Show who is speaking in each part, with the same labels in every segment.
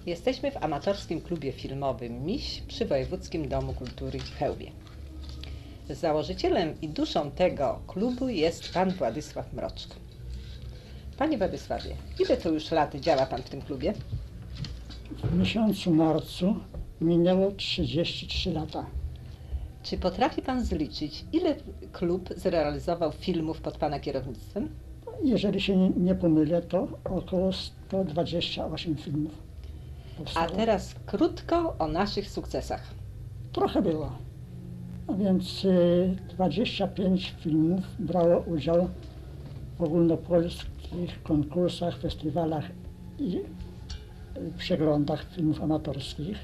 Speaker 1: Jesteśmy w amatorskim klubie filmowym Miś przy Wojewódzkim Domu Kultury w Chełmie. Założycielem i duszą tego klubu jest pan Władysław Mroczko. Panie Władysławie, ile to już lat działa pan w tym klubie?
Speaker 2: W miesiącu marcu minęło 33 lata.
Speaker 1: Czy potrafi pan zliczyć, ile klub zrealizował filmów pod pana kierownictwem?
Speaker 2: Jeżeli się nie pomylę, to około 128 filmów
Speaker 1: A
Speaker 2: powstało.
Speaker 1: teraz krótko o naszych sukcesach.
Speaker 2: Trochę było. A więc 25 filmów brało udział w ogólnopolskich konkursach, festiwalach i przeglądach filmów amatorskich.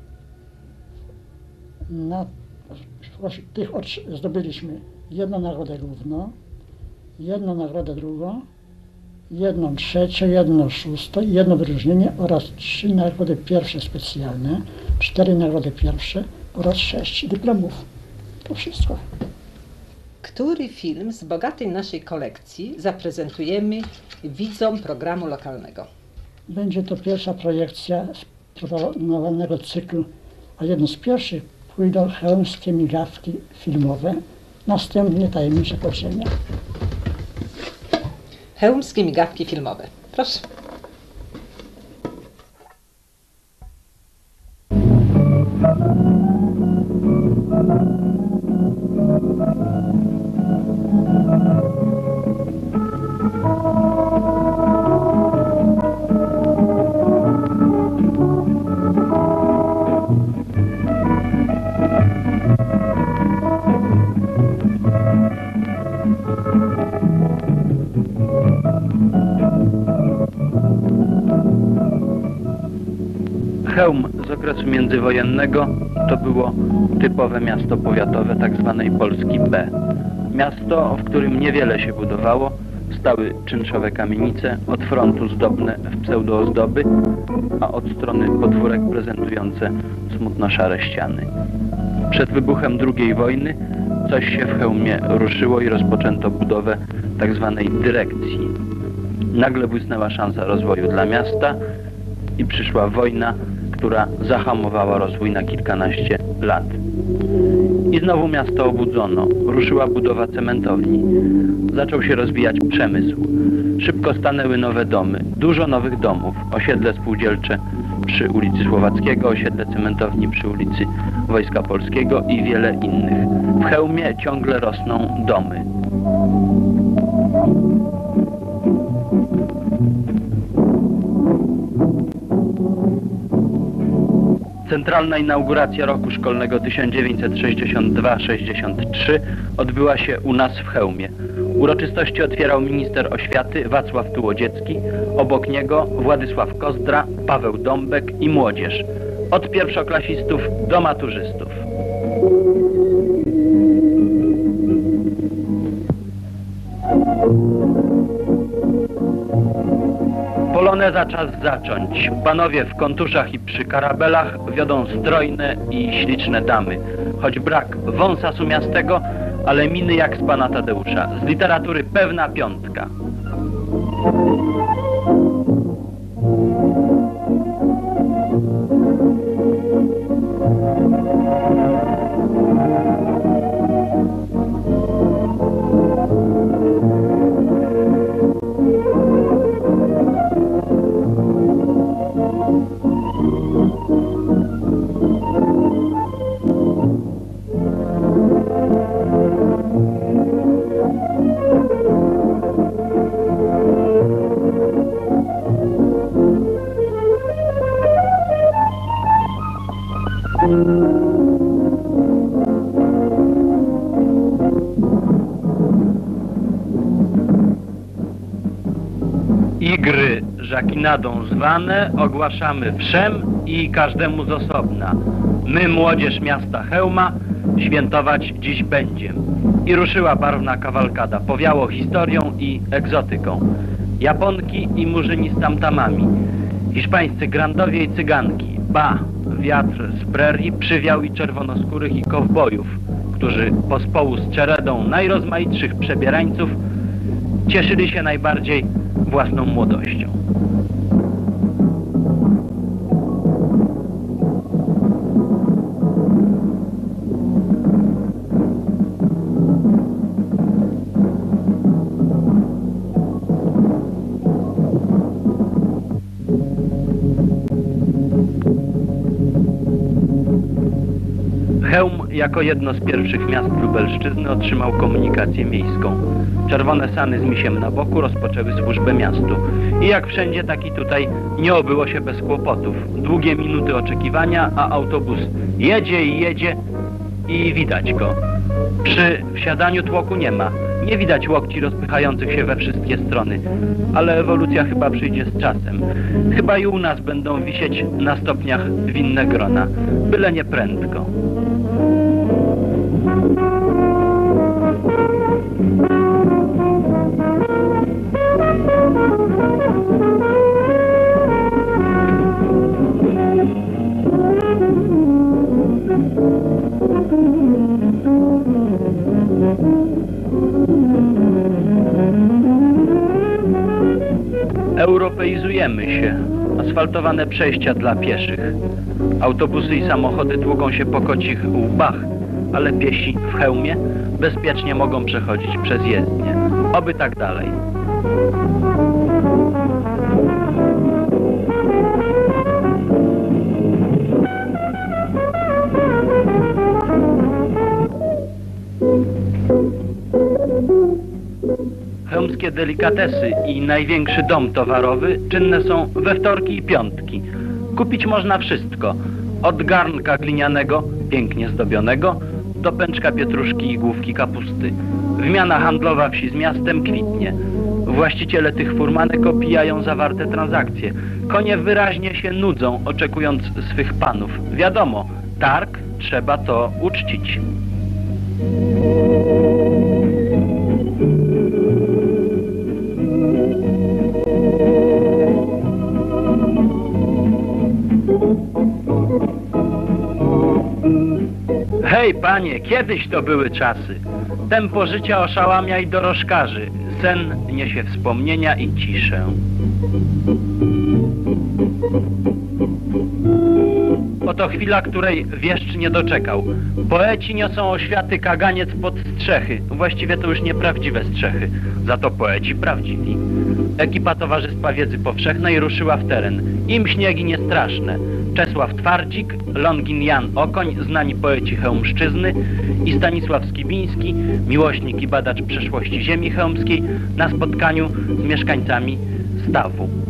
Speaker 2: Na tych zdobyliśmy jedną nagrodę główną, jedną nagrodę drugą, jedną trzecią, jedną szóstą, jedno wyróżnienie oraz 3 nagrody pierwsze specjalne, 4 nagrody pierwsze oraz 6 dyplomów. To wszystko.
Speaker 1: Który film z bogatej naszej kolekcji zaprezentujemy widzom programu lokalnego?
Speaker 2: Będzie to pierwsza projekcja z proponowanego cyklu, a jedną z pierwszych pójdą chełmskie migawki filmowe, następnie tajemnicze podziemia.
Speaker 1: Chełmskie migawki filmowe. Proszę.
Speaker 3: Chełm z okresu międzywojennego to było typowe miasto powiatowe tzw. Polski B. Miasto, w którym niewiele się budowało, stały czynszowe kamienice, od frontu zdobne w pseudoozdoby, a od strony podwórek prezentujące smutno-szare ściany. Przed wybuchem II wojny coś się w Chełmie ruszyło i rozpoczęto budowę tzw. dyrekcji. Nagle błysnęła szansa rozwoju dla miasta i przyszła wojna, która zahamowała rozwój na kilkanaście lat. I znowu miasto obudzono. Ruszyła budowa cementowni. Zaczął się rozwijać przemysł. Szybko stanęły nowe domy. Dużo nowych domów. Osiedle spółdzielcze przy ulicy Słowackiego, osiedle cementowni przy ulicy Wojska Polskiego i wiele innych. W Chełmie ciągle rosną domy. Centralna inauguracja roku szkolnego 1962-63 odbyła się u nas w Chełmie. Uroczystości otwierał minister oświaty Wacław Tułodziecki, obok niego Władysław Kozdra, Paweł Dąbek i młodzież. Od pierwszoklasistów do maturzystów. Poloneza czas zacząć. Panowie w kontuszach i przy karabelach wiodą strojne i śliczne damy. Choć brak wąsa sumiastego, ale miny jak z pana Tadeusza. Z literatury pewna piątka. Igry żakinadą zwane ogłaszamy wszem i każdemu z osobna. My, młodzież miasta Chełma, świętować dziś będziem. I ruszyła barwna kawalkada, powiało historią i egzotyką. Japonki i murzyni z tamtamami, hiszpańscy grandowie i cyganki, ba, wiatr z prerii przywiał i czerwonoskórych i kowbojów, którzy pospołu z czeredą najrozmaitszych przebierańców cieszyli się najbardziej własną młodością. jako jedno z pierwszych miast Lubelszczyzny otrzymał komunikację miejską. Czerwone sany z misiem na boku rozpoczęły służbę miastu. I jak wszędzie, tak i tutaj nie obyło się bez kłopotów. Długie minuty oczekiwania, a autobus jedzie i jedzie i widać go. Przy wsiadaniu tłoku nie ma. Nie widać łokci rozpychających się we wszystkie strony. Ale ewolucja chyba przyjdzie z czasem. Chyba i u nas będą wisieć na stopniach winne grona. Byle nie prędko. Europeizujemy się. Asfaltowane przejścia dla pieszych. Autobusy i samochody tłuką się po kocich łbach, ale piesi w hełmie bezpiecznie mogą przechodzić przez jezdnię. Oby tak dalej. Chełmskie delikatesy i największy dom towarowy czynne są we wtorki i piątki. Kupić można wszystko. Od garnka glinianego, pięknie zdobionego, do pęczka pietruszki i główki kapusty. Wymiana handlowa wsi z miastem kwitnie. Właściciele tych furmanek opijają zawarte transakcje. Konie wyraźnie się nudzą, oczekując swych panów. Wiadomo, targ trzeba to uczcić. Hej, panie, kiedyś to były czasy. Tempo życia oszałamia i dorożkarzy. Sen niesie wspomnienia i ciszę. Oto chwila, której wieszcz nie doczekał. Poeci niosą oświaty kaganiec pod strzechy. Właściwie to już nieprawdziwe strzechy. Za to poeci prawdziwi. Ekipa Towarzystwa Wiedzy Powszechnej ruszyła w teren. Im śniegi niestraszne. Czesław Twardzik, Longin Jan Okoń, znani poeci chełmszczyzny i Stanisław Skibiński, miłośnik i badacz przeszłości ziemi chełmskiej, na spotkaniu z mieszkańcami Stawu.